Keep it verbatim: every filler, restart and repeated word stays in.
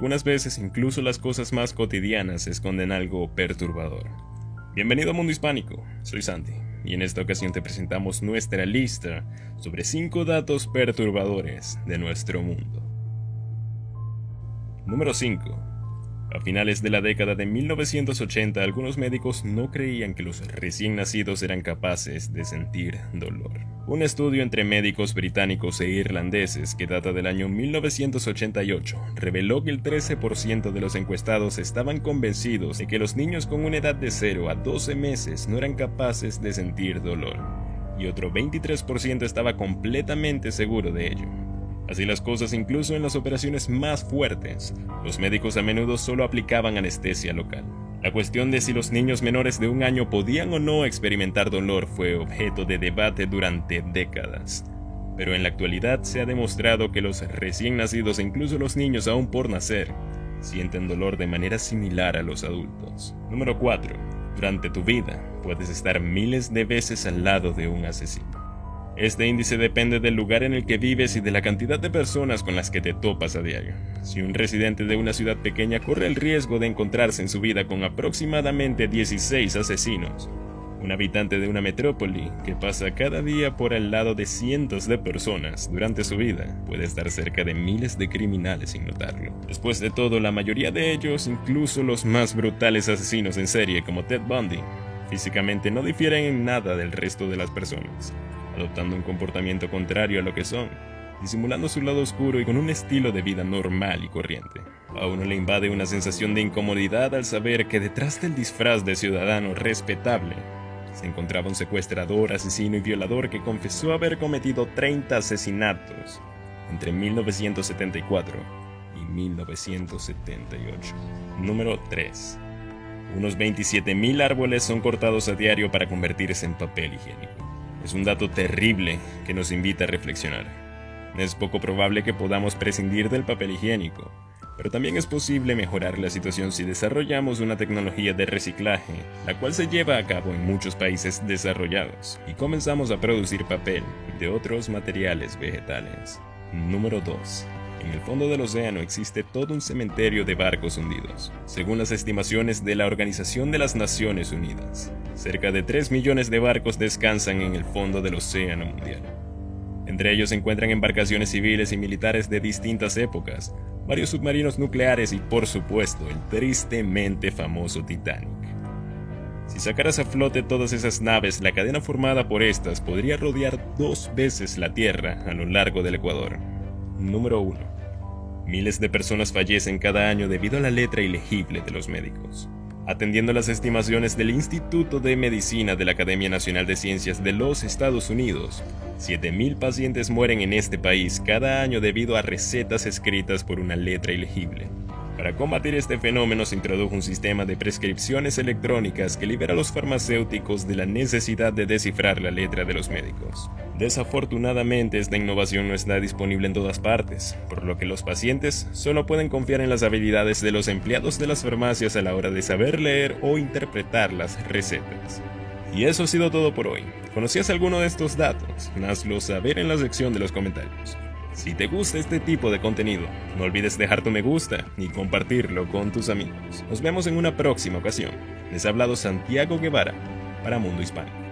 Algunas veces incluso las cosas más cotidianas esconden algo perturbador. Bienvenido a Mundo Hispánico, soy Santi, y en esta ocasión te presentamos nuestra lista sobre cinco datos perturbadores de nuestro mundo. Número cinco. A finales de la década de mil novecientos ochenta, algunos médicos no creían que los recién nacidos eran capaces de sentir dolor. Un estudio entre médicos británicos e irlandeses que data del año mil novecientos ochenta y ocho reveló que el trece por ciento de los encuestados estaban convencidos de que los niños con una edad de cero a doce meses no eran capaces de sentir dolor, y otro veintitrés por ciento estaba completamente seguro de ello. Así las cosas, incluso en las operaciones más fuertes, los médicos a menudo solo aplicaban anestesia local. La cuestión de si los niños menores de un año podían o no experimentar dolor fue objeto de debate durante décadas. Pero en la actualidad se ha demostrado que los recién nacidos e incluso los niños aún por nacer sienten dolor de manera similar a los adultos. Número cuatro. Durante tu vida puedes estar miles de veces al lado de un asesino. Este índice depende del lugar en el que vives y de la cantidad de personas con las que te topas a diario. Si un residente de una ciudad pequeña corre el riesgo de encontrarse en su vida con aproximadamente dieciséis asesinos, un habitante de una metrópoli que pasa cada día por al lado de cientos de personas durante su vida puede estar cerca de miles de criminales sin notarlo. Después de todo, la mayoría de ellos, incluso los más brutales asesinos en serie como Ted Bundy, físicamente no difieren en nada del resto de las personas, adoptando un comportamiento contrario a lo que son, disimulando su lado oscuro y con un estilo de vida normal y corriente. A uno le invade una sensación de incomodidad al saber que detrás del disfraz de ciudadano respetable se encontraba un secuestrador, asesino y violador que confesó haber cometido treinta asesinatos entre mil novecientos setenta y cuatro y mil novecientos setenta y ocho. Número tres. Unos veintisiete mil árboles son cortados a diario para convertirse en papel higiénico. Es un dato terrible que nos invita a reflexionar. Es poco probable que podamos prescindir del papel higiénico, pero también es posible mejorar la situación si desarrollamos una tecnología de reciclaje, la cual se lleva a cabo en muchos países desarrollados, y comenzamos a producir papel de otros materiales vegetales. Número dos. En el fondo del océano existe todo un cementerio de barcos hundidos, según las estimaciones de la Organización de las Naciones Unidas. Cerca de tres millones de barcos descansan en el fondo del océano mundial. Entre ellos se encuentran embarcaciones civiles y militares de distintas épocas, varios submarinos nucleares y, por supuesto, el tristemente famoso Titanic. Si sacaras a flote todas esas naves, la cadena formada por estas podría rodear dos veces la Tierra a lo largo del Ecuador. Número uno. Miles de personas fallecen cada año debido a la letra ilegible de los médicos. Atendiendo las estimaciones del Instituto de Medicina de la Academia Nacional de Ciencias de los Estados Unidos, siete mil pacientes mueren en este país cada año debido a recetas escritas por una letra ilegible. Para combatir este fenómeno se introdujo un sistema de prescripciones electrónicas que libera a los farmacéuticos de la necesidad de descifrar la letra de los médicos. Desafortunadamente, esta innovación no está disponible en todas partes, por lo que los pacientes solo pueden confiar en las habilidades de los empleados de las farmacias a la hora de saber leer o interpretar las recetas. Y eso ha sido todo por hoy. ¿Conocías alguno de estos datos? Hazlo saber en la sección de los comentarios. Si te gusta este tipo de contenido, no olvides dejar tu me gusta y compartirlo con tus amigos. Nos vemos en una próxima ocasión. Les ha hablado Santiago Guevara para Mundo Hispánico.